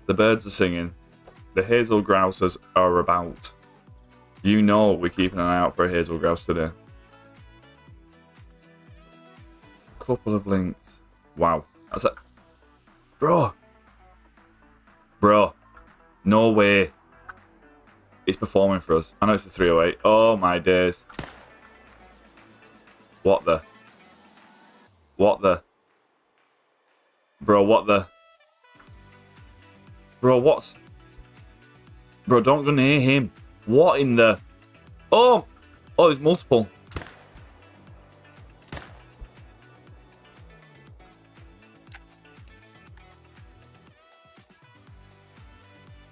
The birds are singing. The hazel grousers are about. You know we're keeping an eye out for a hazel grouse today. Couple of links. Wow. That's it. Bro. Bro. No way. It's performing for us. I know it's a 308. Oh my days. What the? What the? Bro, what the? Bro, what's... Bro, don't go near him. What in the... Oh! Oh, there's multiple.